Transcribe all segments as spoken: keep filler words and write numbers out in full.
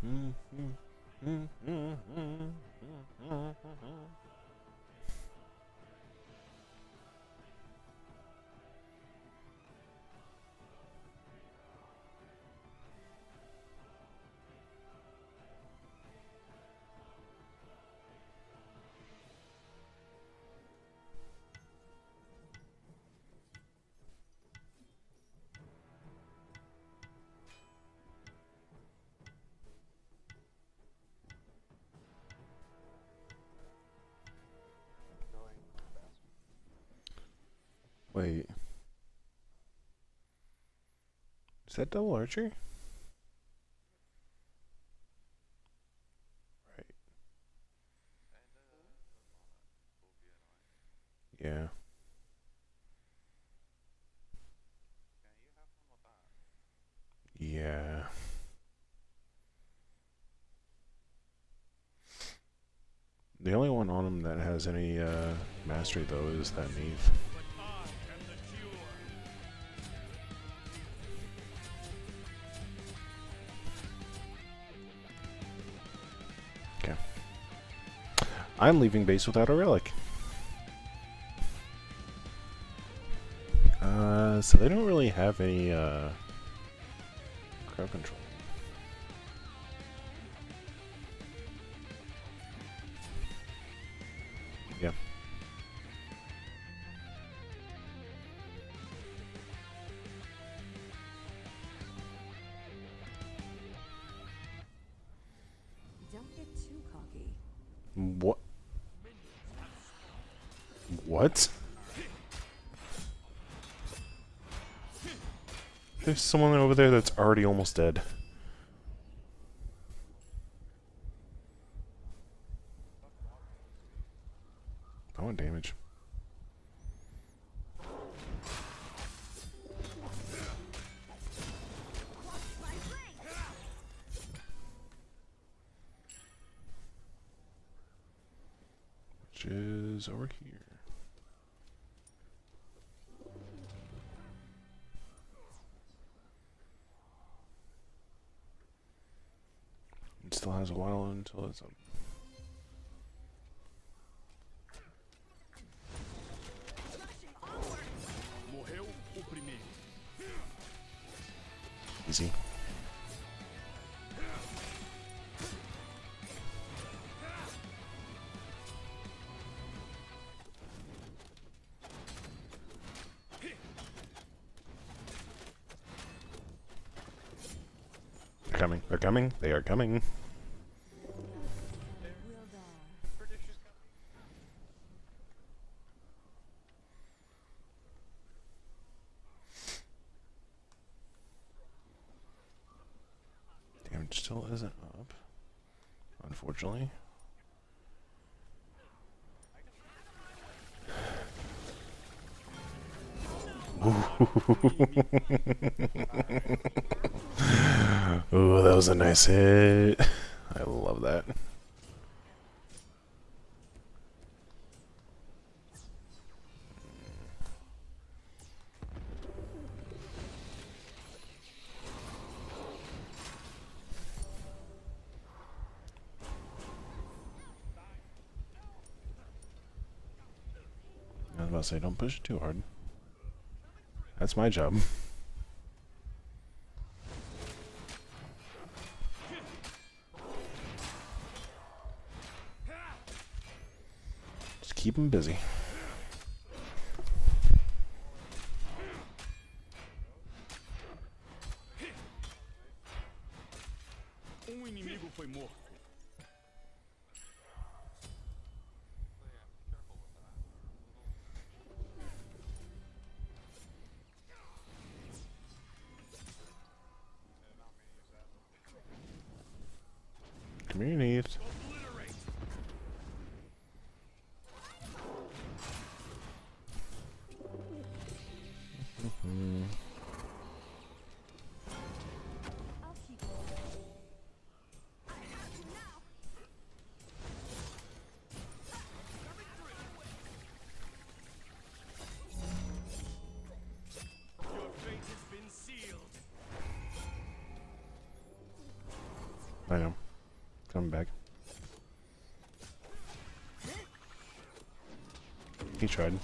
Wait. Is that double archer? Right. Yeah. Yeah. The only one on him that has any uh, mastery though is that Neve. Okay. I'm leaving base without a relic. Uh, so they don't really have any uh, crowd control. Yeah. Don't get too cocky. What? What? There's someone over there that's already almost dead. I want damage. Which is over here. It still has a while until it's up. Easy. They're coming. They're coming. They are coming. Damage still isn't up, unfortunately. Ooh, that was a nice hit. I love that. I was about to say, don't push it too hard. That's my job. Just keep him busy. Um inimigo foi morto. Come here, Neve. Mm-hmm. I know. Coming back. He tried.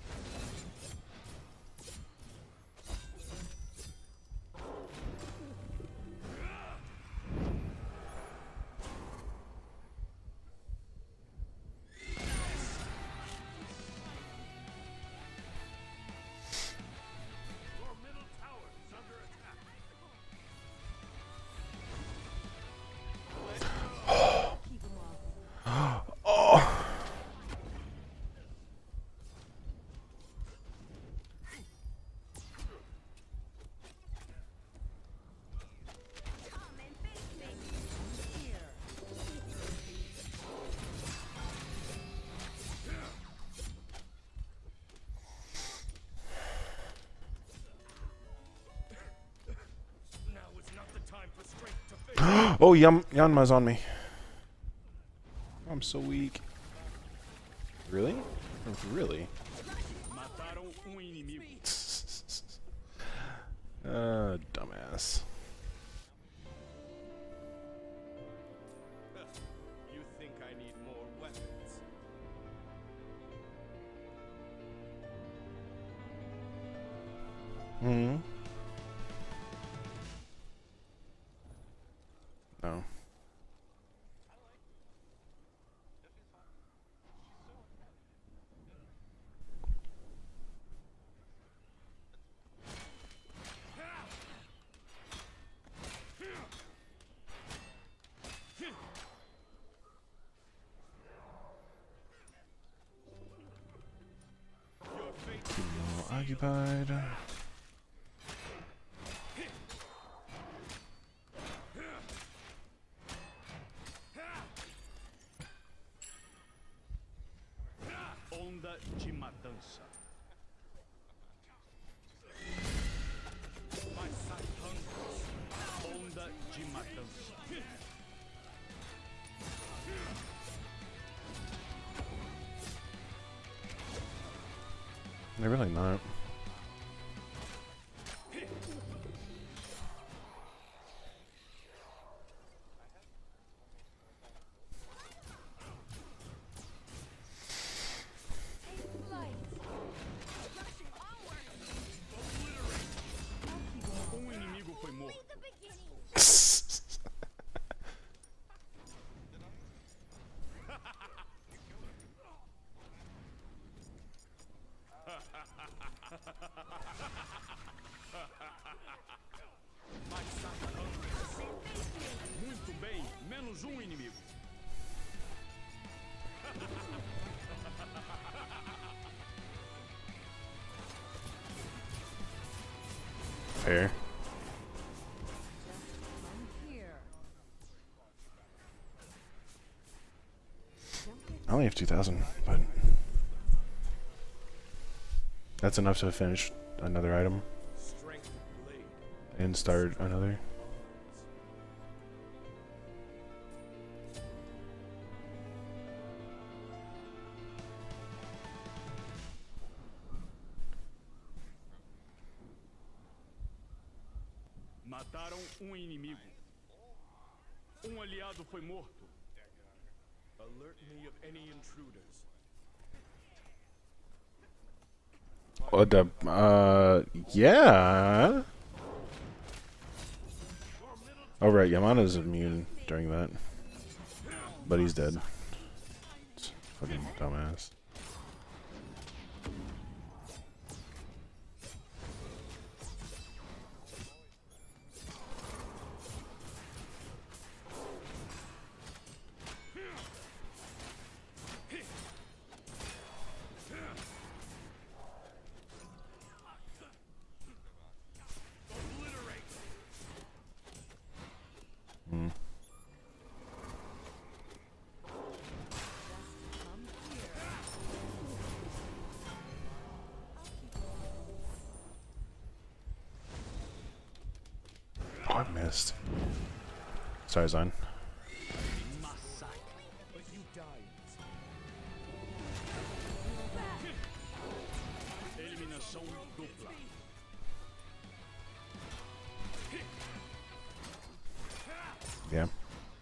Oh, Yam Yanma's on me. I'm so weak. Really? Really? Mataram um inimigo. Uh, dumbass. You think I need more weapons? Hmm. No. Occupied. Onda de matança. Massacramos. Onda de matança. They're really not. Um inimigo foi morto. Muito bem, menos um inimigo. Fair. Come here. Don't get I only have two thousand, but that's enough to finish another item Strength blade. and start another. Mataram um inimigo. Um aliado foi morto. Alert me of any intruders. Oh, the, uh, yeah. Oh, right, Yamana's immune during that. But he's dead. Fucking dumbass. Hmm. come here. Oh, I missed. Sorry, Zion. Massacre. But you died. Eliminação dupla. Yeah.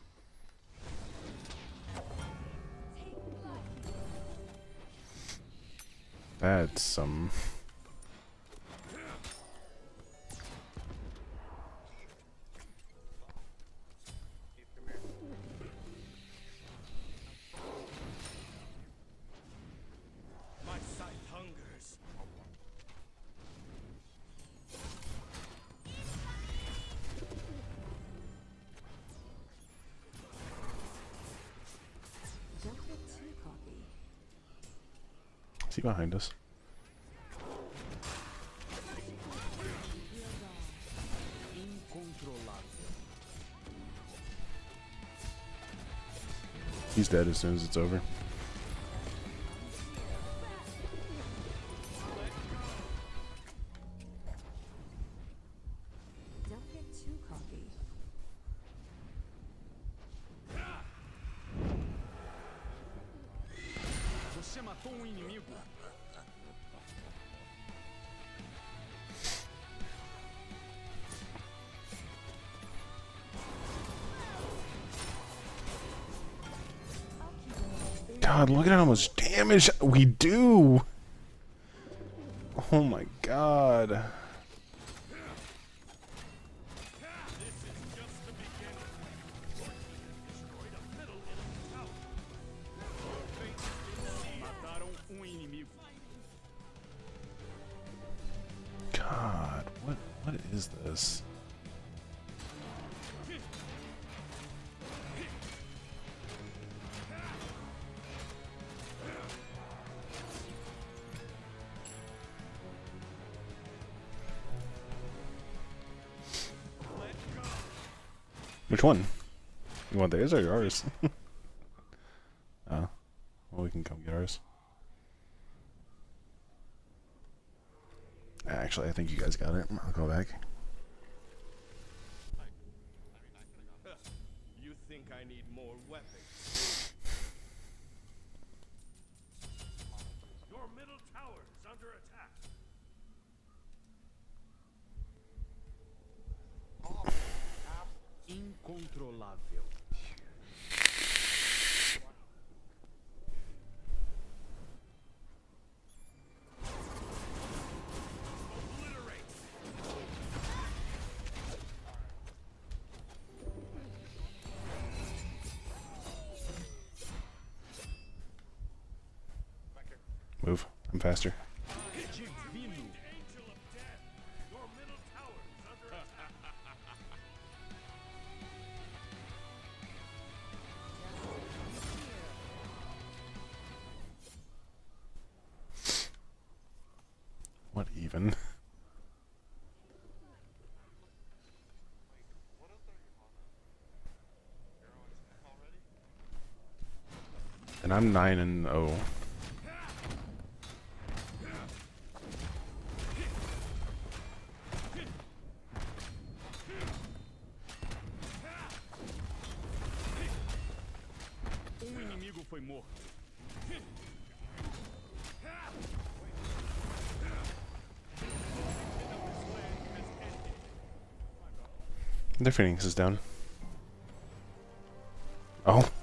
That's some. My sight hungers. Don't get too cocky. Is he behind us? Incontrolável. He's dead as soon as it's over. Don't get too cocky. Você matou um inimigo. God, look at how much damage we do! Oh my god. Mataram um inimigo. God, what what is this? Which one? You want theirs or yours? Oh. Well, we can come get ours. Actually, I think you guys got it. I'll go back. You think I need more weapons? Your middle tower is under attack. Incontrolável. Move. I'm faster. Divino. Angel of death. Your middle tower is under attack. What even? And I'm nine and oh. Um inimigo foi morto. Their Phoenix is down. Oh.